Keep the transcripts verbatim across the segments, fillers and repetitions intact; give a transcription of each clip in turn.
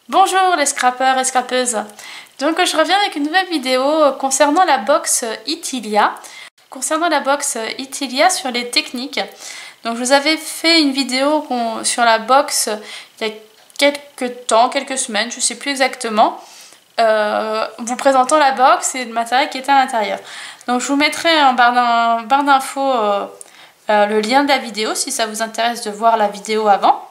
Bonjour les scrappeurs et scrappeuses. Donc je reviens avec une nouvelle vidéo concernant la box Itilia. Concernant la box Itilia sur les techniques. Donc je vous avais fait une vidéo sur la box il y a quelques temps, quelques semaines, je ne sais plus exactement. Euh, vous présentant la box et le matériel qui était à l'intérieur. Donc je vous mettrai en barre d'infos euh, euh, le lien de la vidéo si ça vous intéresse de voir la vidéo avant.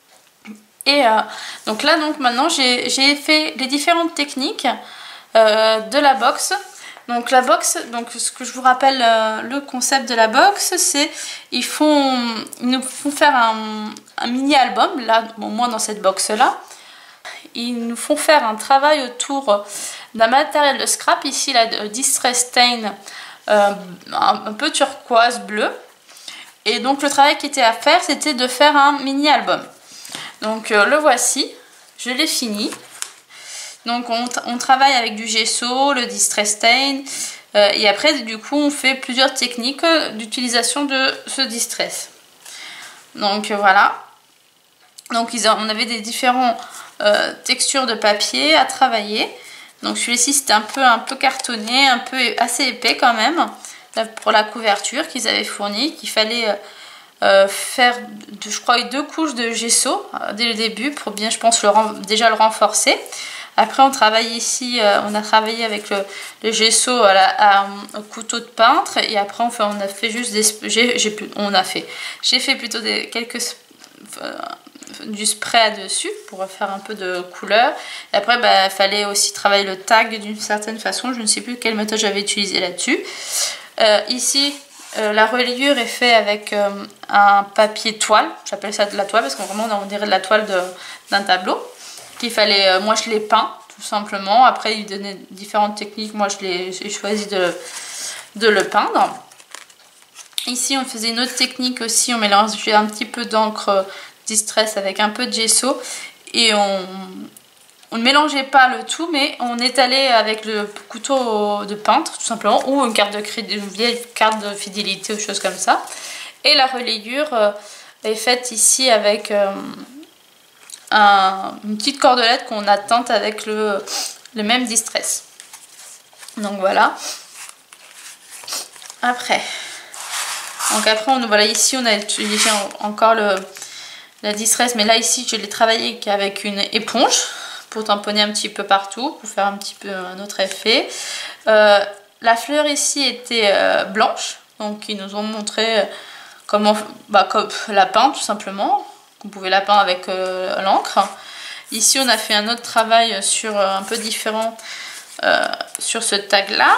Et euh, donc là, donc maintenant, j'ai fait les différentes techniques euh, de la box. Donc la box, donc ce que je vous rappelle, euh, le concept de la box, c'est ils font, ils nous font faire un, un mini album. Là, bon, moi dans cette box là, ils nous font faire un travail autour d'un matériel de scrap. Ici, la Distress Stain, euh, un, un peu turquoise bleu. Et donc le travail qui était à faire, c'était de faire un mini album. Donc euh, le voici, je l'ai fini. Donc on, on travaille avec du gesso, le Distress Stain, euh, et après du coup on fait plusieurs techniques d'utilisation de ce distress. Donc euh, voilà. Donc ils ont, on avait des différentes euh, textures de papier à travailler. Donc celui-ci c'était un peu, un peu cartonné, un peu assez épais quand même, pour la couverture qu'ils avaient fournie, qu'il fallait... Euh, Euh, faire de, je crois deux couches de gesso euh, dès le début pour bien je pense le, déjà le renforcer. Après on travaille ici, euh, on a travaillé avec le, le gesso à la, à, au couteau de peintre et après on, fait, on a fait juste des j'ai, j'ai, on a fait j'ai fait plutôt des, quelques euh, du spray dessus pour faire un peu de couleur. Et après il bah, fallait aussi travailler le tag d'une certaine façon, je ne sais plus quelle méthode j'avais utilisé là-dessus. Euh, ici Euh, la reliure est faite avec euh, un papier toile, j'appelle ça de la toile parce qu'on vraiment on dirait de la toile d'un tableau. Qu'il fallait, euh, moi je l'ai peint tout simplement, après il donnait différentes techniques, moi j'ai choisi de, de le peindre. Ici on faisait une autre technique aussi, on mélangeait un petit peu d'encre distress avec un peu de gesso et on... On ne mélangeait pas le tout, mais on étalait avec le couteau de peintre, tout simplement, ou une carte de crédit, une vieille carte de fidélité ou chose comme ça. Et la relayure euh, est faite ici avec euh, un, une petite cordelette qu'on a teinte avec le, le même distress. Donc voilà. Après, donc après, on, voilà, ici on a utilisé encore le, la distress, mais là ici je l'ai travaillé avec une éponge. Pour tamponner un petit peu partout, pour faire un petit peu un autre effet. Euh, la fleur ici était euh, blanche, donc ils nous ont montré comment bah, comme la peindre tout simplement. On pouvait la peindre avec euh, l'encre. Ici on a fait un autre travail sur euh, un peu différent euh, sur ce tag là.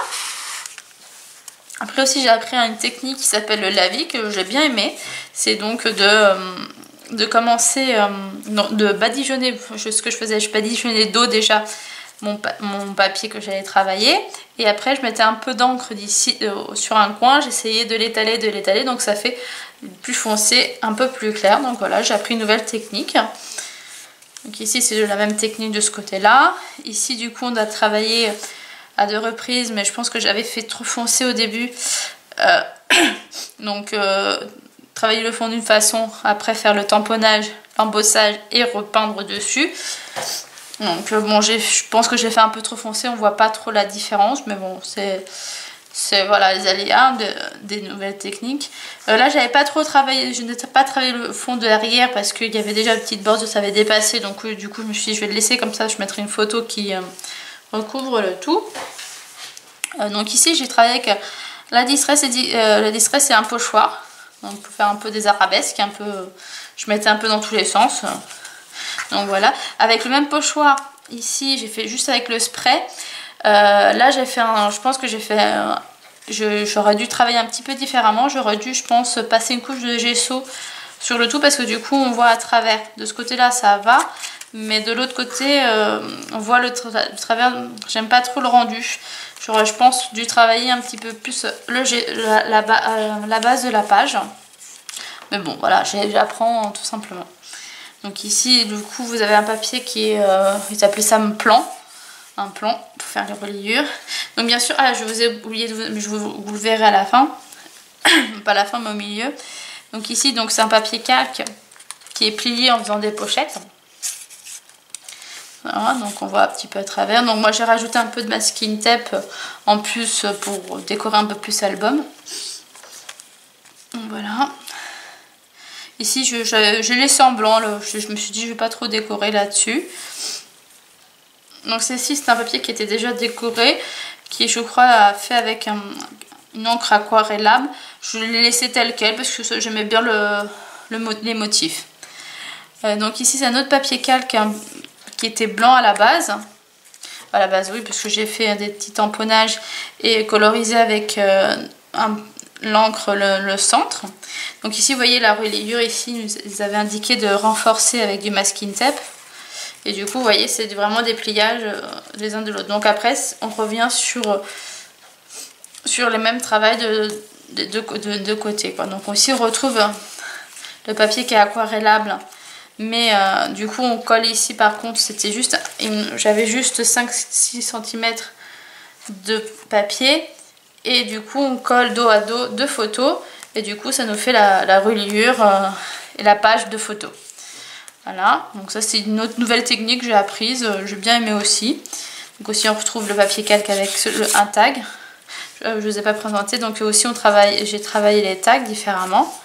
Après aussi j'ai appris une technique qui s'appelle le lavis que j'ai bien aimé. C'est donc de... Euh, de commencer euh, non, de badigeonner ce que je faisais, je badigeonnais d'eau déjà mon, mon papier que j'allais travailler et après je mettais un peu d'encre d'ici euh, sur un coin, j'essayais de l'étaler de l'étaler donc ça fait plus foncé, un peu plus clair. Donc voilà, j'ai appris une nouvelle technique. Donc ici c'est la même technique de ce côté là. Ici du coup on a travaillé à deux reprises, mais je pense que j'avais fait trop foncé au début, euh, donc euh, travailler le fond d'une façon, après faire le tamponnage, l'embossage et repeindre dessus. Donc bon, je pense que j'ai fait un peu trop foncé, on voit pas trop la différence, mais bon, c'est voilà les aléas de, des nouvelles techniques. Euh, là, j'avais pas trop travaillé, je n'ai pas travaillé le fond de l'arrière parce qu'il y avait déjà une petite bordure, ça avait dépassé, donc euh, du coup je me suis dit je vais le laisser comme ça, je mettrai une photo qui euh, recouvre le tout. Euh, donc ici j'ai travaillé avec la distress et, euh, la distress et un pochoir. Donc pour faire un peu des arabesques, un peu, je mettais un peu dans tous les sens. Donc voilà, avec le même pochoir, ici j'ai fait juste avec le spray. Euh, là j'ai fait un, je pense que j'ai fait, j'aurais dû travailler un petit peu différemment. J'aurais dû, je pense, passer une couche de gesso sur le tout parce que du coup on voit à travers. De ce côté là ça va, mais de l'autre côté euh, on voit le, tra le travers, j'aime pas trop le rendu. J'aurais, je pense, dû travailler un petit peu plus le, la, la, la base de la page. Mais bon, voilà, j'apprends tout simplement. Donc ici, du coup, vous avez un papier qui est... Euh, ils appelaient ça un plan. Un plan pour faire les reliures. Donc bien sûr, ah, je vous ai oublié, de vous, mais je vous, vous le verrez à la fin. Pas à la fin, mais au milieu. Donc ici, donc c'est un papier calque qui est plié en faisant des pochettes. Voilà, donc on voit un petit peu à travers. Donc moi j'ai rajouté un peu de masking tape en plus pour décorer un peu plus l'album. Voilà. Ici je, je, j'ai laissé en blanc, là. Je, je me suis dit je vais pas trop décorer là-dessus. Donc ceci c'est un papier qui était déjà décoré, qui je crois fait avec un, une encre aquarellable. Je l'ai laissé tel quel parce que j'aimais bien le, le, les motifs. Euh, donc ici c'est un autre papier calque hein, qui était blanc à la base. À la base oui, parce que j'ai fait des petits tamponnages et colorisé avec euh, l'encre le, le centre. Donc ici vous voyez la reliure, ici ils avaient indiqué de renforcer avec du masking tape. Et du coup, vous voyez, c'est vraiment des pliages les uns de l'autre. Donc après, on revient sur, sur les mêmes travails de, de, de, de, de côté, quoi. Donc ici, on retrouve le papier qui est aquarellable. Mais euh, du coup, on colle ici, par contre, c'était juste... J'avais juste cinq à six centimètres de papier. Et du coup, on colle dos à dos deux photos. Et du coup, ça nous fait la, la reliure euh, et la page de photos. Voilà, donc ça c'est une autre nouvelle technique que j'ai apprise, j'ai bien aimé aussi. Donc aussi on retrouve le papier calque avec ce, le, un tag. Je ne vous ai pas présenté, donc aussi on travaille, j'ai travaillé les tags différemment.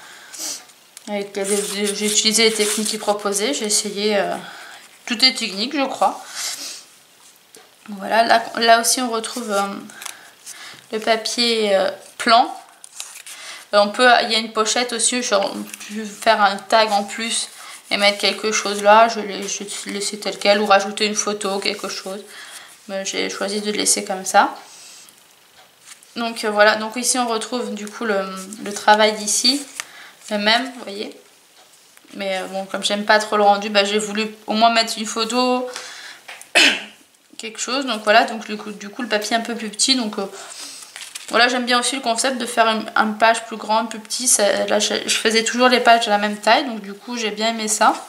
J'ai utilisé les techniques qu'ils proposaient, j'ai essayé euh, toutes les techniques je crois. Voilà, là, là aussi on retrouve euh, le papier euh, plan. Euh, on peut, il y a une pochette aussi, genre, je vais faire un tag en plus. Et mettre quelque chose là, je l'ai laissé tel quel, ou rajouter une photo, quelque chose. Mais j'ai choisi de le laisser comme ça. Donc euh, voilà, donc ici on retrouve du coup le, le travail d'ici, le même, vous voyez. Mais euh, bon, comme j'aime pas trop le rendu, bah, j'ai voulu au moins mettre une photo, quelque chose. Donc voilà, donc du coup, du coup le papier un peu plus petit. Donc euh, voilà, j'aime bien aussi le concept de faire une, une page plus grande, plus petite. Ça, là, je, je faisais toujours les pages à la même taille, donc du coup, j'ai bien aimé ça.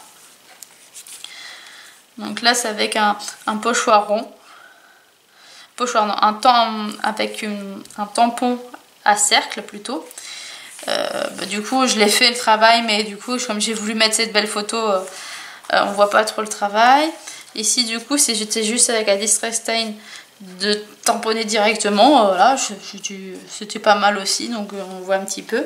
Donc là, c'est avec un, un pochoir rond. Pochoir, non, un temps avec une, un tampon à cercle plutôt. Euh, bah, du coup, je l'ai fait le travail, mais du coup, comme j'ai voulu mettre cette belle photo, euh, euh, on voit pas trop le travail. Ici, du coup, si j'étais juste avec la Distress Stain, de tamponner directement, voilà, c'était pas mal aussi, donc on voit un petit peu.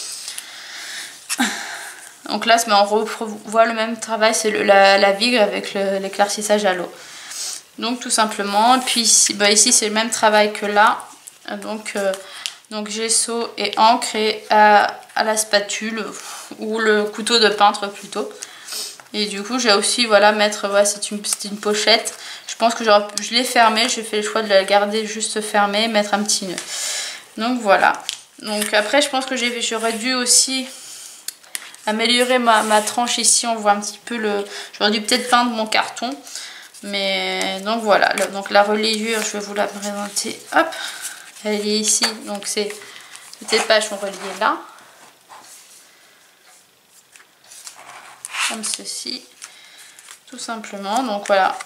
Donc là, on revoit le même travail, c'est la, la vigue avec l'éclaircissage à l'eau. Donc tout simplement, puis ici, bah ici c'est le même travail que là, donc, euh, donc gesso et encre et à, à la spatule ou le couteau de peintre plutôt. Et du coup, j'ai aussi, voilà, mettre, voilà, c'est une, une pochette. Je pense que je l'ai fermée, j'ai fait le choix de la garder juste fermée, mettre un petit nœud. Donc voilà. Donc après, je pense que j'aurais dû aussi améliorer ma, ma tranche ici. On voit un petit peu le... J'aurais dû peut-être peindre mon carton. Mais donc voilà. Donc la reliure, je vais vous la présenter. Hop, elle est ici. Donc c'est... Les pages sont reliées là. Comme ceci, tout simplement. Donc voilà.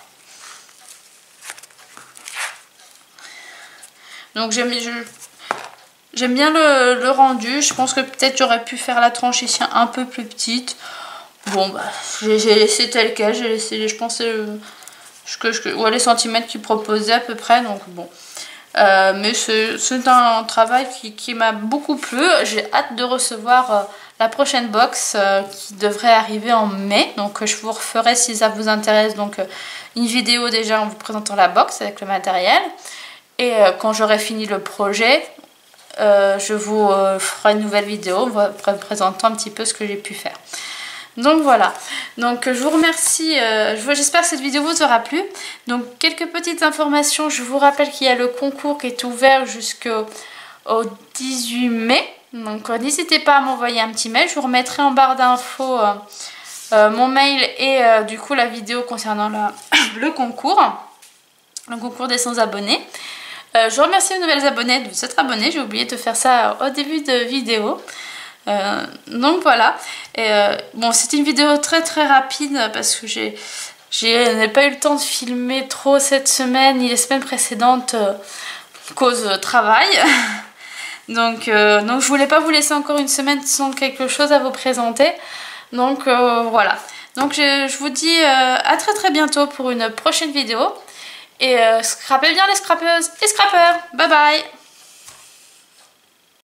Donc j'aime j'aime bien le, le rendu. Je pense que peut-être j'aurais pu faire la tranche ici un peu plus petite. Bon bah j'ai laissé tel quel. J'ai laissé, je pense, euh, que, que, ouais, les centimètres qu'ils proposaient à peu près. Donc bon. Euh, mais c'est un travail qui, qui m'a beaucoup plu. J'ai hâte de recevoir euh, la prochaine box euh, qui devrait arriver en mai. Donc euh, je vous referai, si ça vous intéresse, donc euh, une vidéo déjà en vous présentant la box avec le matériel. Et euh, quand j'aurai fini le projet, euh, je vous euh, ferai une nouvelle vidéo en vous présentant un petit peu ce que j'ai pu faire. Donc voilà, donc je vous remercie, euh, j'espère que cette vidéo vous aura plu. Donc quelques petites informations, je vous rappelle qu'il y a le concours qui est ouvert jusqu'au dix-huit mai. Donc euh, n'hésitez pas à m'envoyer un petit mail, je vous remettrai en barre d'infos euh, euh, mon mail et euh, du coup la vidéo concernant la, le concours, le concours des cent abonnés. Euh, je remercie les nouvelles abonnées de s'être abonnés, j'ai oublié de faire ça au début de vidéo. Euh, donc voilà, et euh, bon, c'était une vidéo très très rapide parce que j'ai n'ai pas eu le temps de filmer trop cette semaine ni les semaines précédentes euh, cause travail. donc, euh, donc je voulais pas vous laisser encore une semaine sans quelque chose à vous présenter. Donc euh, voilà, Donc je, je vous dis euh, à très très bientôt pour une prochaine vidéo. Et euh, scrapez bien les scrapeuses et scrappeurs. Bye bye.